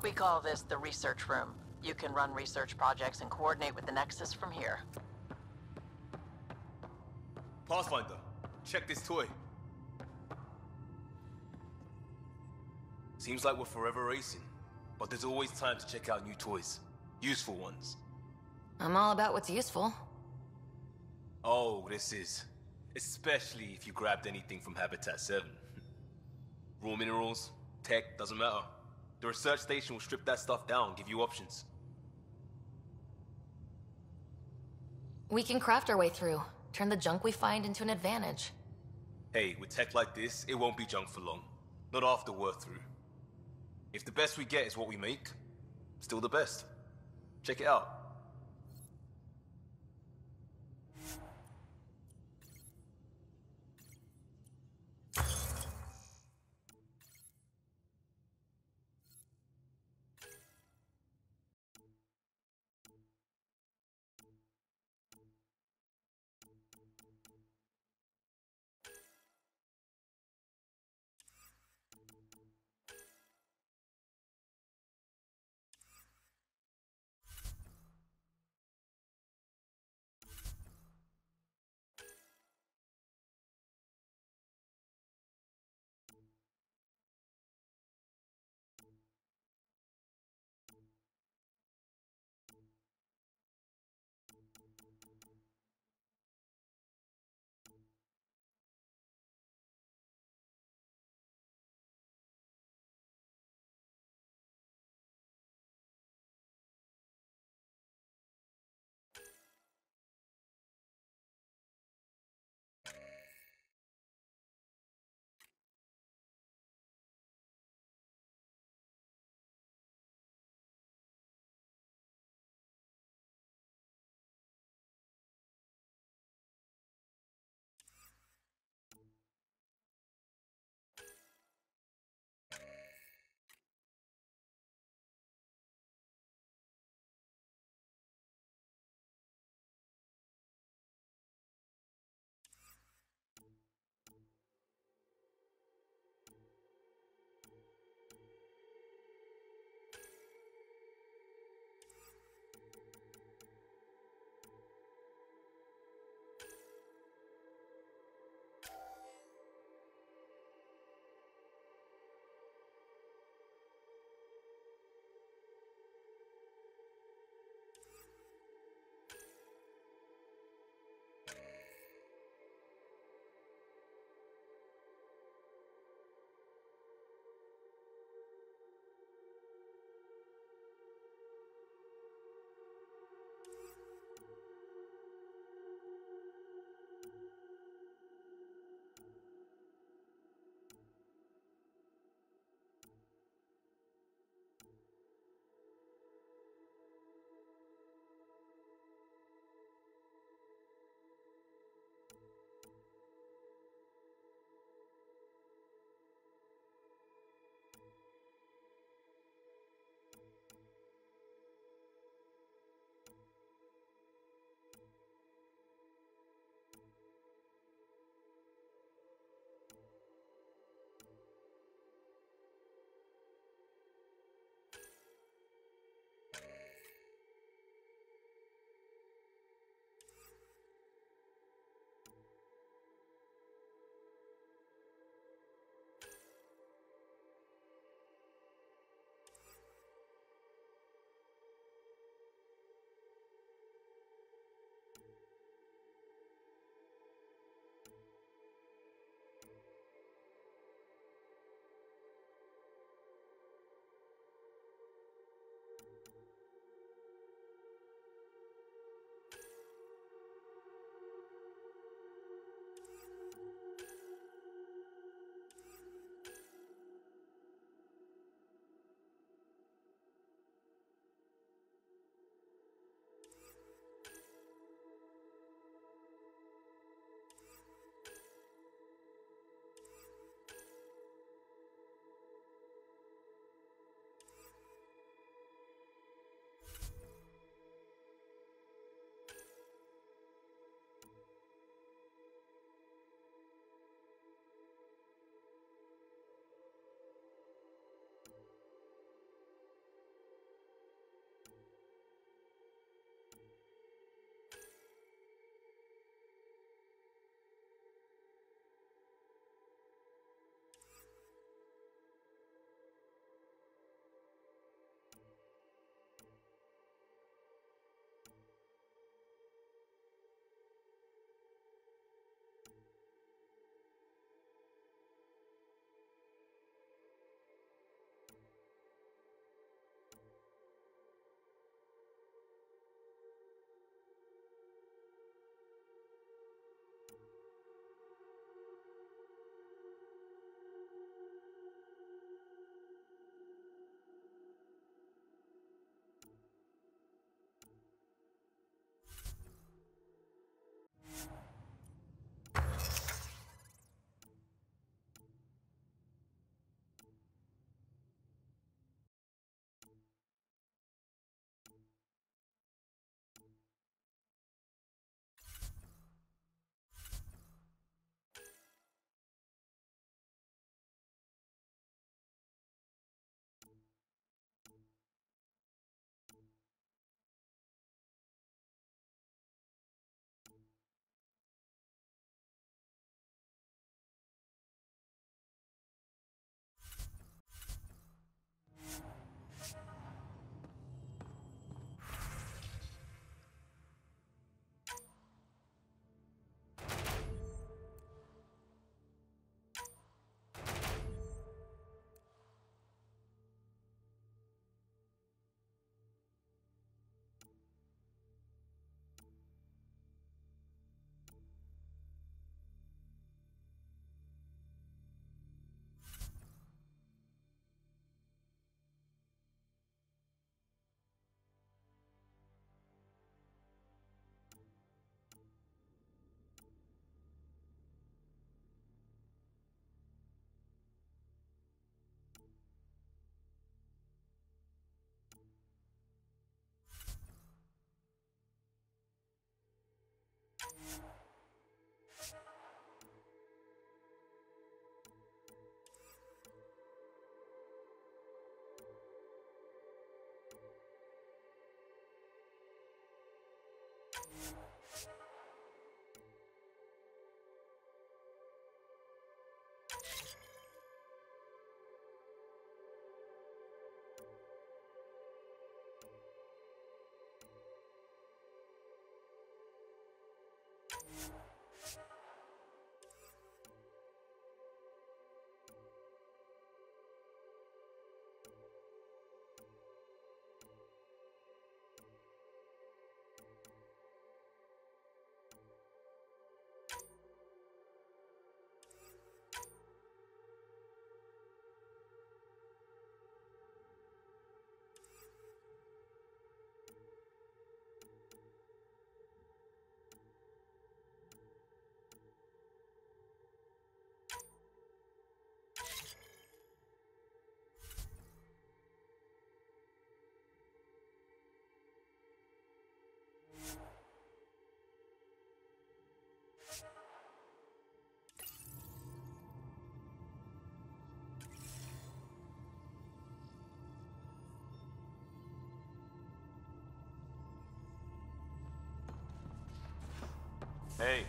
We call this the research room. You can run research projects and coordinate with the Nexus from here. Pathfinder, check this toy. Seems like we're forever racing, but there's always time to check out new toys. Useful ones. I'm all about what's useful. Oh, this is. Especially if you grabbed anything from Habitat 7. Raw minerals, tech, doesn't matter. The research station will strip that stuff down, give you options. We can craft our way through. Turn the junk we find into an advantage. Hey, with tech like this, it won't be junk for long. Not after we're through. If the best we get is what we make, still the best. Check it out. Hey.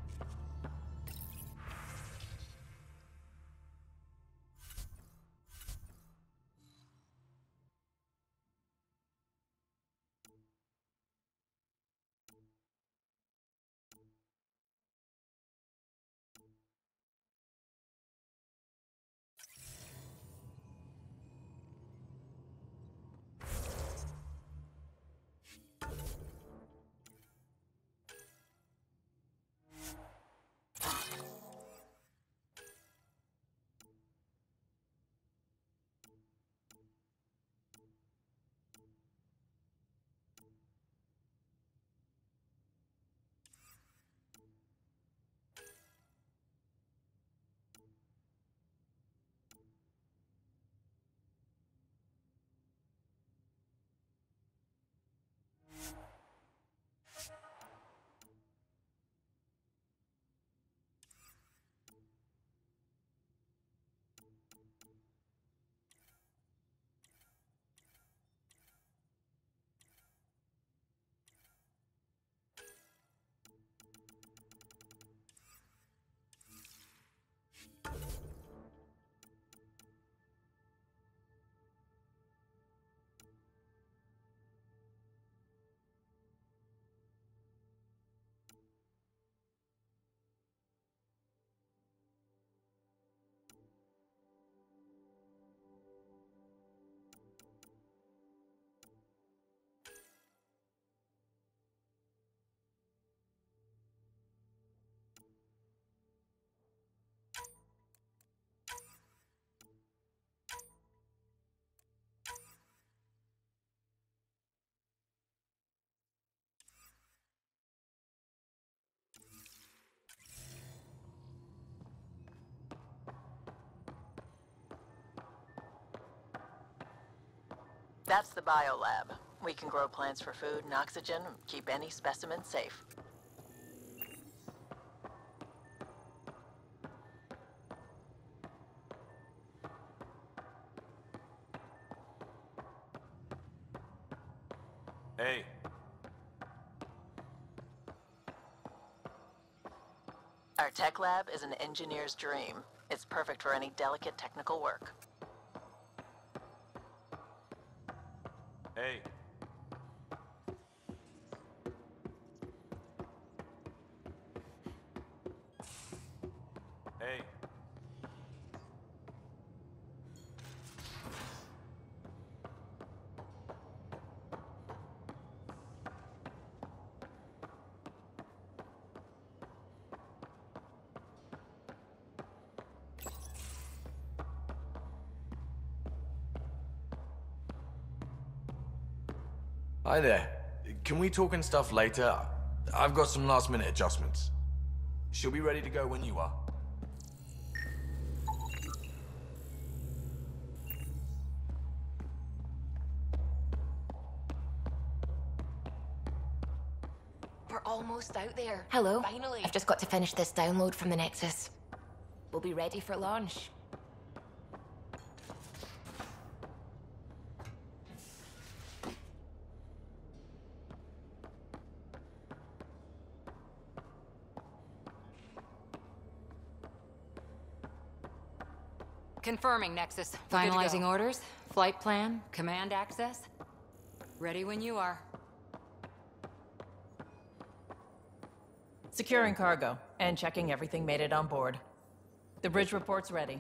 That's the biolab. We can grow plants for food and oxygen, and keep any specimen safe. Hey. Our tech lab is an engineer's dream. It's perfect for any delicate technical work. Hey. Hey. Hi there. Can we talk and stuff later? I've got some last minute adjustments. She'll be ready to go when you are. We're almost out there. Hello. Finally. I've just got to finish this download from the Nexus. We'll be ready for launch. Confirming, Nexus. Finalizing orders, flight plan, command access. Ready when you are. Securing cargo and checking everything made it on board. The bridge report's ready.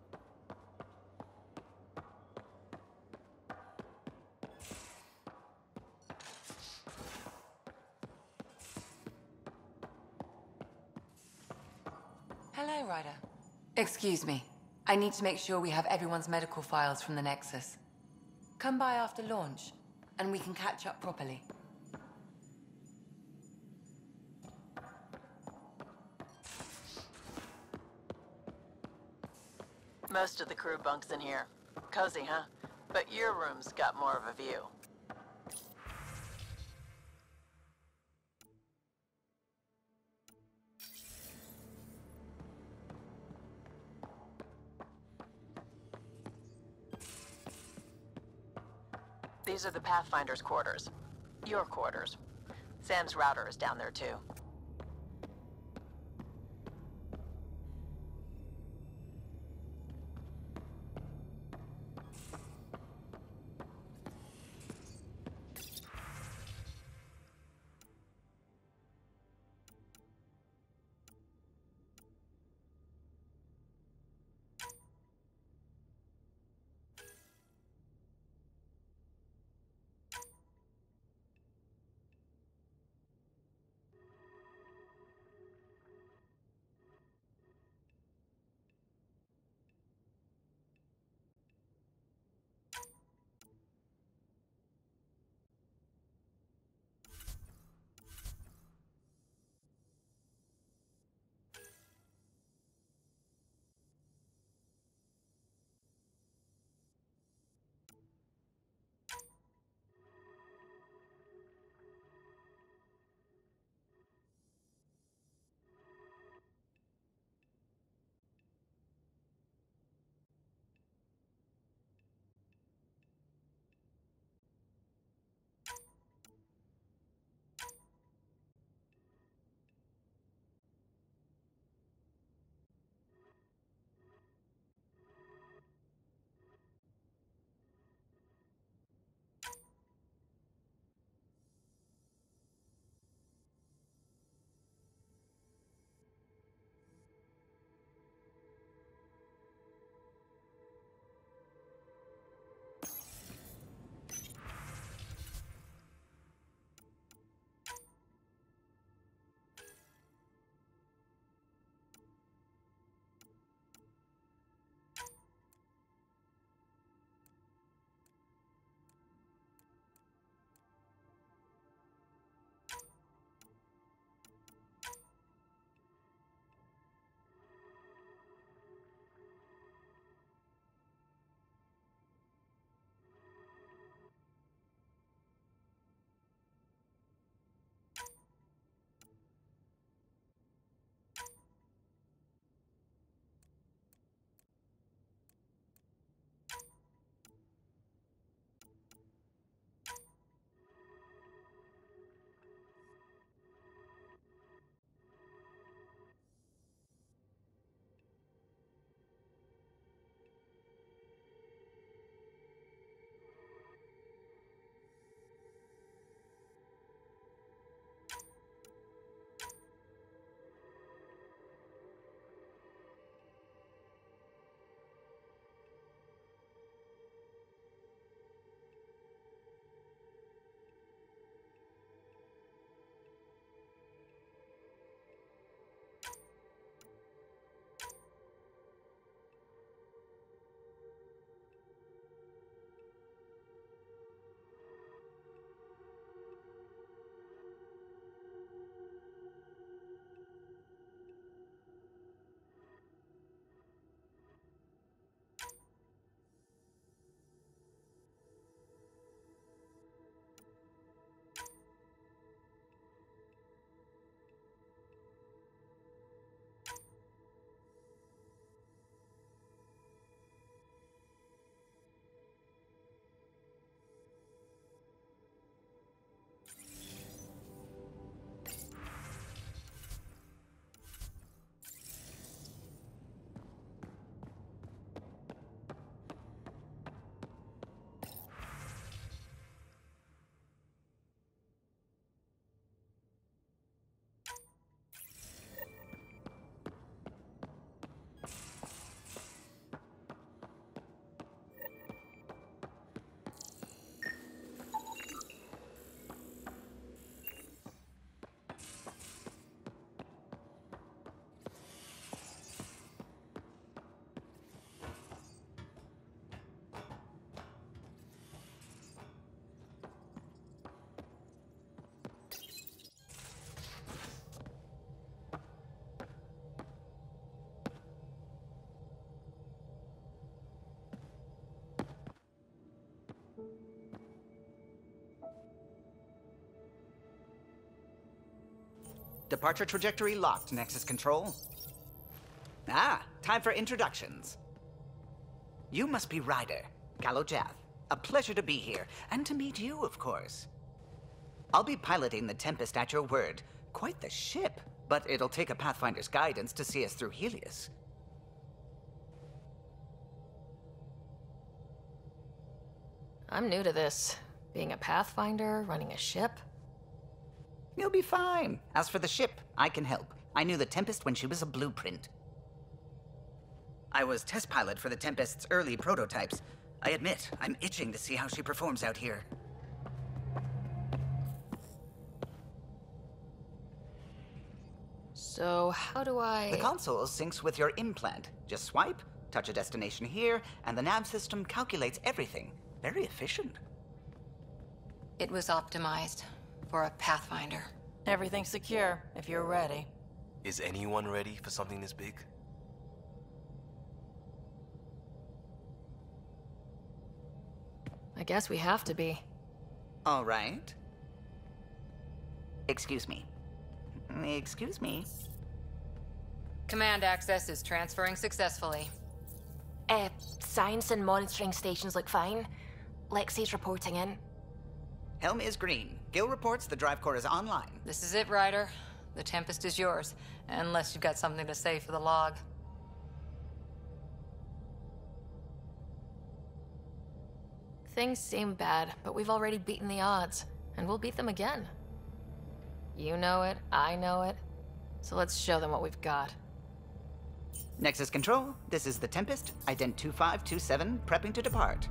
Hello, Ryder. Excuse me. I need to make sure we have everyone's medical files from the Nexus. Come by after launch, and we can catch up properly. Most of the crew bunks in here. Cozy, huh? But your room's got more of a view. These are the Pathfinder's quarters. Your quarters. Sam's router is down there too. Departure trajectory locked, Nexus Control. Ah, time for introductions. You must be Ryder, Galojath. A pleasure to be here, and to meet you, of course. I'll be piloting the Tempest at your word. Quite the ship, but it'll take a Pathfinder's guidance to see us through Helios. I'm new to this. Being a Pathfinder, running a ship. You'll be fine. As for the ship, I can help. I knew the Tempest when she was a blueprint. I was test pilot for the Tempest's early prototypes. I admit, I'm itching to see how she performs out here. So, how do I... The console syncs with your implant. Just swipe, touch a destination here, and the nav system calculates everything. Very efficient. It was optimized for a Pathfinder. Everything's secure, if you're ready. Is anyone ready for something this big? I guess we have to be. All right. Excuse me. Excuse me. Command access is transferring successfully. Science and monitoring stations look fine. Lexi's reporting in. Helm is green. Gil reports the drive core is online. This is it, Ryder. The Tempest is yours, unless you've got something to say for the log. Things seem bad, but we've already beaten the odds, and we'll beat them again. You know it, I know it, so let's show them what we've got. Nexus Control, this is the Tempest, ident 2527, prepping to depart.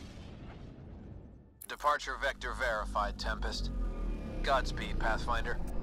Departure vector verified, Tempest. Godspeed, Pathfinder.